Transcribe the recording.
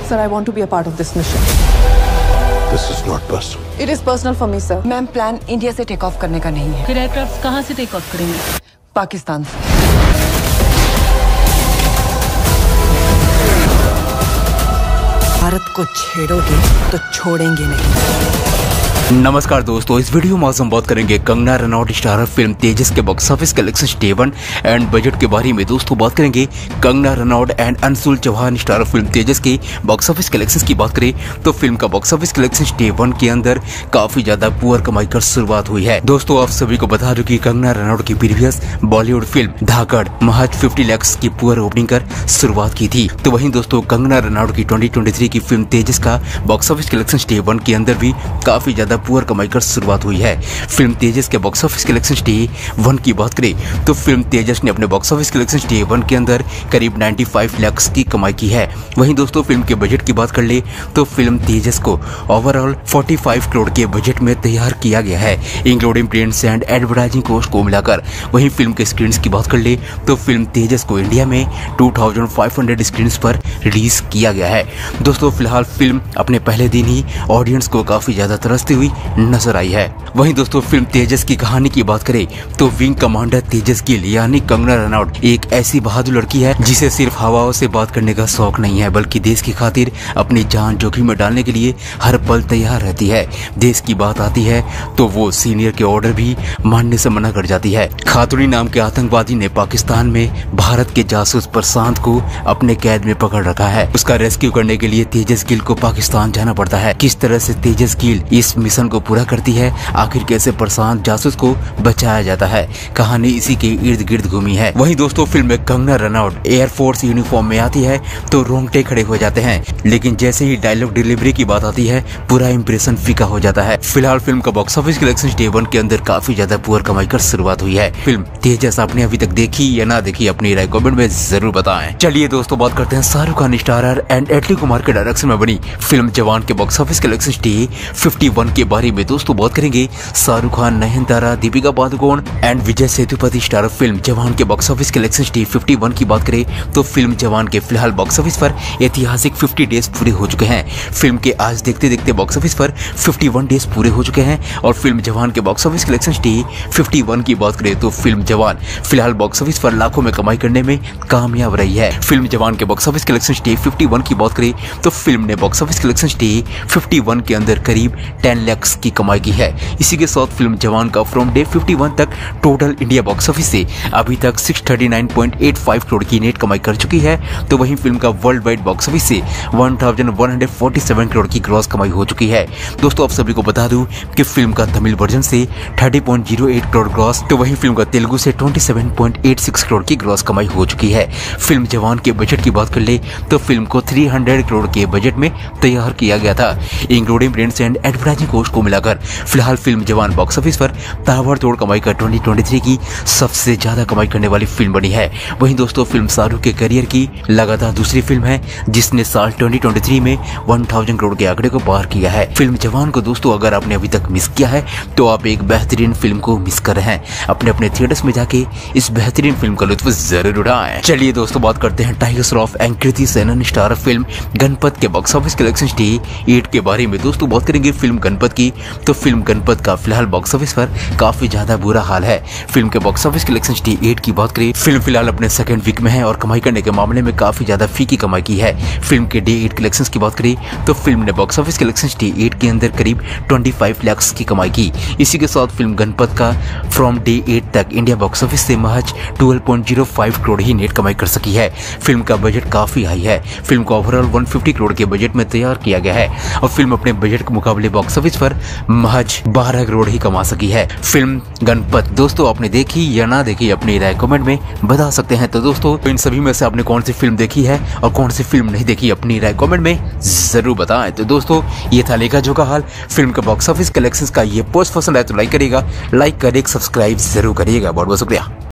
Sir, I want to be a part of this mission. This is not personal. It is personal for me, sir. Ma'am, plan India से take off करने का नहीं है। फिर aircraft कहाँ से take of करेंगे? पाकिस्तान से। भारत को छेड़ोगे तो छोड़ेंगे नहीं। नमस्कार दोस्तों, इस वीडियो में हम बात करेंगे कंगना रनौत स्टारर फिल्म तेजस के box office collection day 1 and budget के बारे में। दोस्तों बात करेंगे Kangana Ranaut and Anshul Chauhan starrer film Tejas के बॉक्स ऑफिस कलेक्शन की बात करें तो फिल्म का बॉक्स ऑफिस कलेक्शन डे 1 के अंदर काफी ज्यादा पुअर कमाई कर शुरुआत हुई है। दोस्तों आप सभी को बता दूं कि कंगना रनौत की प्रीवियस बॉलीवुड फिल्म धाकड़ महज 50 लाख की पुअर ओपनिंग कर शुरुआत की थी। तो वहीं दोस्तों कंगना रनौत की 2023 की फिल्म तेजस का बॉक्स ऑफिस कलेक्शन डे 1 के अंदर भी काफी ज्यादा पुअर कमाई कर शुरुआत हुई है। फिल्म तेजस के बॉक्स ऑफिस कलेक्शन डे 1 की बात करें तो फिल्म तेजस ने अपने बॉक्स ऑफिस कलेक्शन डे 1 के अंदर करीब 95 लाख की कमाई की है। वहीं दोस्तों फिल्म के बजट की बात कर ले तो फिल्म तेजस को ओवरऑल 45 करोड़ के बजट में तैयार किया गया है, including prints and advertising cost को मिलाकर। वहीं फिल्म के स्क्रीन की बात कर ले तो फिल्म तेजस को इंडिया में 2500 स्क्रीन पर रिलीज किया गया है। दोस्तों फिलहाल फिल्म अपने पहले दिन ही ऑडियंस को काफी ज्यादा तरसती हुई नजर आई है। वहीं दोस्तों फिल्म तेजस की कहानी की बात करें तो विंग कमांडर तेजस गिल यानी कंगना रनौत एक ऐसी बहादुर लड़की है जिसे सिर्फ हवाओं से बात करने का शौक नहीं है, बल्कि देश की खातिर अपनी जान जोखिम में डालने के लिए हर पल तैयार रहती है। देश की बात आती है तो वो सीनियर के ऑर्डर भी मानने से मना कर जाती है। खातूनी नाम के आतंकवादी ने पाकिस्तान में भारत के जासूस प्रशांत को अपने कैद में पकड़ रखा है। उसका रेस्क्यू करने के लिए तेजस गिल को पाकिस्तान जाना पड़ता है। किस तरह से तेजस गिल इस मिशन को पूरा करती है, आखिर कैसे प्रशांत जासूस को बचाया जाता है, कहानी इसी के इर्द गिर्द घूमी है। वहीं दोस्तों फिल्म में कंगना रनौत एयरफोर्स यूनिफॉर्म में आती है तो रोंगटे खड़े हो जाते हैं, लेकिन जैसे ही डायलॉग डिलीवरी की बात आती है पूरा इंप्रेशन फीका हो जाता है। फिलहाल फिल्म का बॉक्स ऑफिस कलेक्शन डे 1 के अंदर काफी ज्यादा पुअर कमाई कर शुरुआत हुई है। फिल्म तेजस आपने अभी तक देखी या ना देखी, अपनी राय कमेंट में जरूर बताएं। चलिए दोस्तों बात करते हैं शाहरुख खान स्टारर एंड एटली कुमार के डायरेक्शन में बनी फिल्म जवान के बॉक्स ऑफिस कलेक्शन डे 51 के बारे में। दोस्तों बात करेंगे Shahrukh Khan, Nayanthara, Deepika Padukone and Vijay Sethupathi starrer film Jawan के बॉक्स ऑफिस कलेक्शन डे 51 की बात करें तो फिल्म जवान के फिलहाल बॉक्स ऑफिस पर ऐतिहासिक 50 डेज पूरे हो चुके हैं। फिल्म के आज देखते देखते बॉक्स ऑफिस पर 51 डेज पूरे हो चुके हैं और फिल्म जवान के बॉक्स ऑफिस कलेक्शन डे 51 की बात करें तो फिल्म जवान फिलहाल बॉक्स ऑफिस पर लाखों में कमाई करने में कामयाब रही है। फिल्म जवान के बॉक्स ऑफिस कलेक्शन डे 51 की बात करें तो फिल्म ने बॉक्स ऑफिस कलेक्शन डे 51 के अंदर करीब 10 लाख की कमाई की है। इसी के साथ फिल्म जवान का फ्रॉम डे 51 तक टोटल इंडिया बॉक्स ऑफिस से अभी तक 639.85 करोड़ की नेट कमाई कर चुकी है। तो वहीं फिल्म का वर्ल्ड वाइड बॉक्स ऑफिस से 1147 करोड़ की ग्रॉस कमाई हो चुकी है। दोस्तों आप सभी को बता दूं कि फिल्म का तमिल वर्जन से 30.08 करोड़ ग्रॉस, तो वहीं फिल्म का तेलुगु से 27.86 करोड़ की ग्रॉस कमाई हो चुकी है। फिल्म जवान के बजट की बात कर ले तो फिल्म को 300 करोड़ के बजट में तैयार किया गया था, including prints and advertising cost को मिलाकर। फिलहाल फिल्म जवान बॉक्स ऑफिस पर ताबड़तोड़ कमाई कर 2023 की सबसे ज्यादा कमाई करने वाली फिल्म बनी है। वहीं दोस्तों फिल्म शाहरुख के करियर की लगातार दूसरी फिल्म है जिसने साल 2023 में 1000 करोड़ के आंकड़े को पार किया है। फिल्म जवान को दोस्तों अगर आपने अभी तक मिस किया है तो आप एक बेहतरीन फिल्म को मिस कर रहे हैं। अपने थिएटर्स में जाके इस बेहतरीन फिल्म का लुत्फ जरूर उठाएं। चलिए दोस्तों बात करते हैं Tiger Shroff and Kriti Sanon starrer film Ganapath के बॉक्स ऑफिस कलेक्शन डे 8 के बारे में। दोस्तों बात करेंगे फिल्म गणपत की तो फिल्म गणपत का फिलहाल बॉक्स ऑफिस पर काफी ज्यादा बुरा हाल है। फिल्म के बॉक्स ऑफिस कलेक्शन डे 8 की बात करें फिल्म फिलहाल अपने सेकंड वीक में है और कमाई करने के मामले में काफी ज्यादा फीकी कमाई की है। फिल्म के डे 8 कलेक्शंस की बात करें तो फिल्म ने बॉक्स ऑफिस कलेक्शन डे 8 के अंदर करीब 25 लाख की कमाई की। इसी के साथ फिल्म गणपत का फ्रॉम डे 8 तक इंडिया बॉक्स ऑफिस से महज 12.05 करोड़ ही नेट कमाई कर सकी है। फिल्म का बजट काफी हाई है। फिल्म को ओवरऑल 150 करोड़ के बजट में तैयार किया गया है और फिल्म अपने बजट के मुकाबले बॉक्स ऑफिस पर महज 12 करोड़ ही कमा सकी है। फिल्म गणपत दोस्तों आपने देखी या ना देखी, अपनी राय कमेंट में बता सकते हैं। तो दोस्तों इन सभी में से आपने कौन सी फिल्म देखी है और कौन सी फिल्म नहीं देखी, अपनी राय कमेंट में जरूर बताएं। तो दोस्तों ये था लेखा जो का हाल फिल्म के बॉक्स ऑफिस कलेक्शंस का। ये पोस्ट पसंद आए तो लाइक करिएगा, लाइक कर सब्सक्राइब जरूर करिएगा। बहुत बहुत शुक्रिया।